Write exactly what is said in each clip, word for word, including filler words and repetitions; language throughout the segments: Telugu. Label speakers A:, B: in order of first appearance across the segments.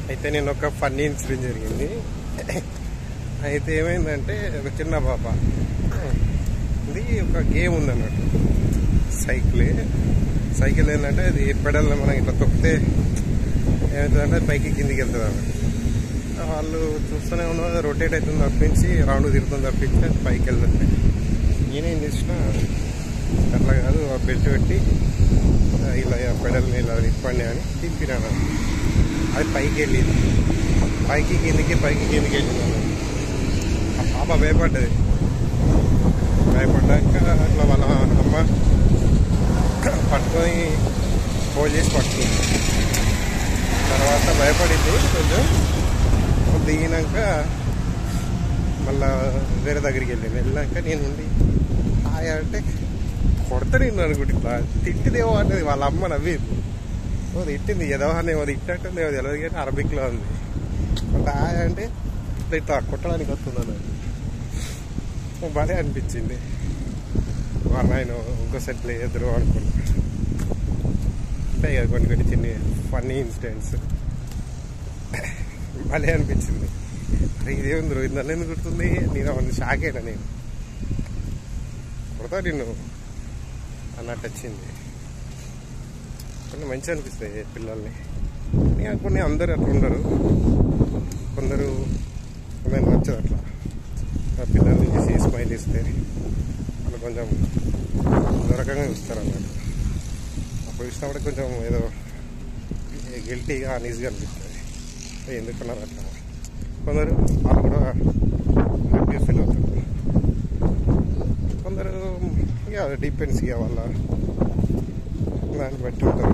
A: అయితే నేను ఒక ఫన్నీ ఇన్సిడెంట్ జరిగింది. అయితే ఏమైందంటే ఒక చిన్న పాప ఇది ఒక గేమ్ ఉందన్నట్టు, సైకిల్ సైకిల్ ఏంటంటే అది పెడల్ మనం ఇట్లా తొక్కితే ఏమవుతుందంటే పైకి కిందికి వెళ్తుంది అన్నట్టు. వాళ్ళు చూస్తూనే ఉన్నారు, రొటేట్ అవుతుంది తప్పించి రౌండ్ తిరుగుతుంది తప్పించి అది పైకి వెళ్తుంది. నేనేం చేసిన అట్లా కాదు, ఆ బెల్ట్ పెట్టి ఇలా పెడల్ని ఇలా తిప్పండి అని తిప్పినాను. అది పైకి వెళ్ళింది, పైకి కిందికి పైకి కిందికి వెళ్ళింది. ఆ పాప భయపడ్డది. భయపడ్డాక అట్లా వాళ్ళ అమ్మ పట్టుకొని హోల్డ్ చేసి పట్టుకుంది. తర్వాత భయపడింది కొంచెం. దిగినాక మళ్ళా వేరే దగ్గరికి వెళ్ళింది. వెళ్ళాక నేను ఉండి హాయ్ అంటే కొడతా నేను అనుకుంటా. తిట్టిదేమో అనేది వాళ్ళ అమ్మ నవ్వింది. ఓ తిట్టింది ఏదో అని, ఏమో తిట్టినట్టుంది, ఏమో తెలియదు కానీ అరబిక్లో ఉంది. అంటే హాయ్ అంటే ఇట్లా కొట్టడానికి వస్తుందని బాగా అనిపించింది. వాళ్ళ ఆయన ఇంకోసారి ప్లే చేద్దరు అనుకున్నా. ఉంటాయి కదా కొన్ని కొన్ని చిన్న ఫన్నీ ఇన్సిడెంట్స్, భలే అనిపించింది. అరే ఇదేముంది రోహిత్ నన్ను ఎందుకు గుర్తుంది, నేను అవన్నీ షాక్ అయినా. నేను కొడతా నిన్ను అన్నట్టు వచ్చింది. కొన్ని మంచిగా అనిపిస్తాయి పిల్లల్ని. కొన్ని అందరూ అట్లా ఉండరు, కొందరు కొందరు నచ్చదు అట్లా. ఆ పిల్లల్ని చేసి స్మైల్ ఇస్తే వాళ్ళు కొంచెం రకంగా చూస్తారు అన్నట్టు. అప్పుడు చూసినప్పుడు కొంచెం ఏదో గిల్టీగా అనీజీగా అనిపిస్తుంది, ఎందుకున్నారు అట్లా. కొందరు వాళ్ళు కూడా హ్యాపీగా ఫీల్ అవుతారు. కొందరు ఇక డిపెండ్స్ ఇక వాళ్ళ దాన్ని బట్టి ఉంటారు.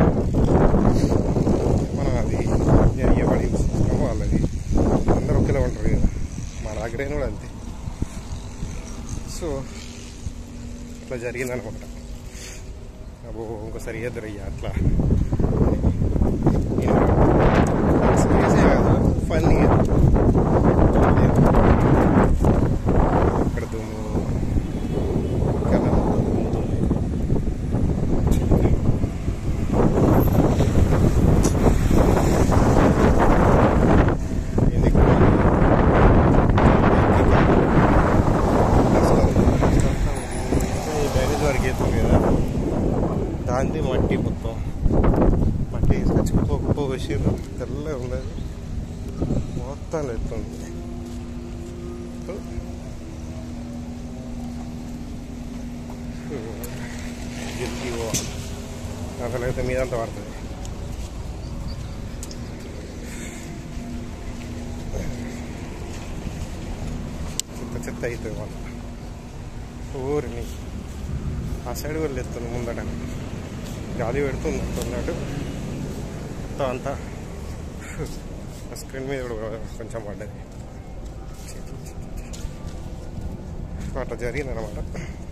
A: మనం అది ఎవరి ఇష్టమో వాళ్ళది. అందరూ ఒకేలా ఉంటారు కదా, మన దగ్గరైనా కూడా అంతే. సో అట్లా జరిగిందనమాట. అబ్బో ఇంకోసారి ఎదురయ్యా అట్లా. సీరియసే కాదు, ఫన్నీ. ఇక్కడ దుమ్ము కదా, డ్రైనేజ్ వరకు అవుతుంది కదా, దాంది మట్టి మొత్తం మట్టి తీసుకొచ్చి కుప్ప కుప్ప వేసిర్రు. తెల్లగా ఉండదు, మొత్తం ఎత్తుంది. గిల్కి అసలైతే మీదంతా పడుతుంది. చెత్త చెత్త అవుతుంది వాళ్ళ ఊరిని. ఆ సైడ్ కూడా ఎత్తుంది ముందట, గాలి పెడుతుంది అంటున్నాడు. మొత్తం అంతా స్క్రీన్ మీద కూడా కొంచెం పడ్డది. అట్లా జరిగిందనమాట.